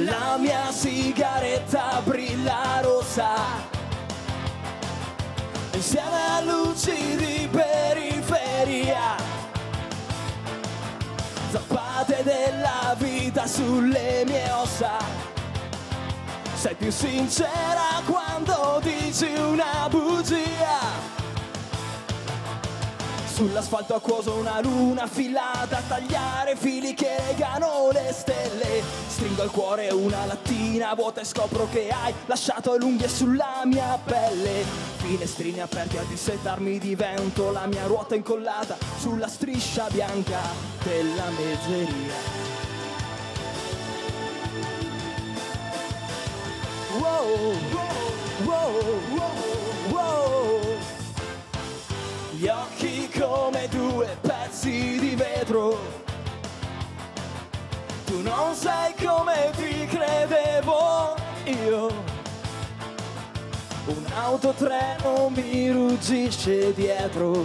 La mia sigaretta brilla rossa, insieme a luci di periferia, zappate della vita sulle mie ossa. Sei più sincera quando dici una bugia. Sull'asfalto acquoso una luna affilata a tagliare fili che legano le stelle. Stringo al cuore una lattina vuota e scopro che hai lasciato le unghie sulla mia pelle. Finestrini aperti a dissetarmi di vento, la mia ruota incollata sulla striscia bianca della mezzeria. Wow, wow, wow, wow. Gli occhi come due pezzi di vetro. Tu non sai come ti credevo io. Un autotreno mi ruggisce dietro.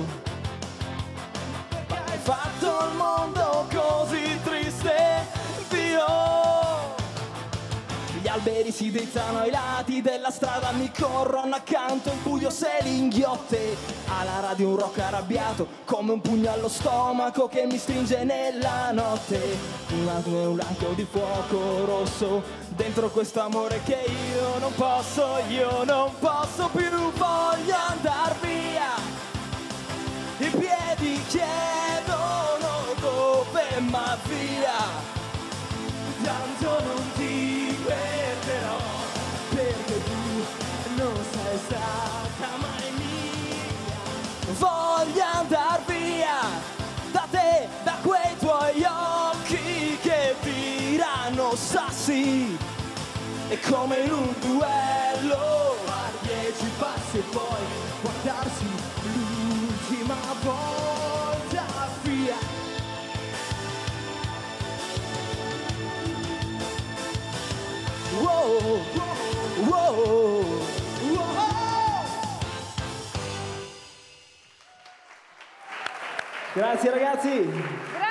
Hai fatto il mondo così triste, Dio. Gli alberi si drizzano ai lati della strada, mi corrono accanto, il buio se li inghiotte. Alla radio un rock arrabbiato, come un pugno allo stomaco che mi stringe nella notte. Un lampo di fuoco rosso dentro questo amore che io non posso più, voglio andar via. I piedi chiedono dove, ma via. Tanto non ti perderò, perché tu non sei stata mai mia. Voglio andar via da te, da quei tuoi occhi che tirano sassi. E come in un duello, far 10 passi e poi guardarsi l'ultima volta via. Wow, wow, wow. Grazie ragazzi.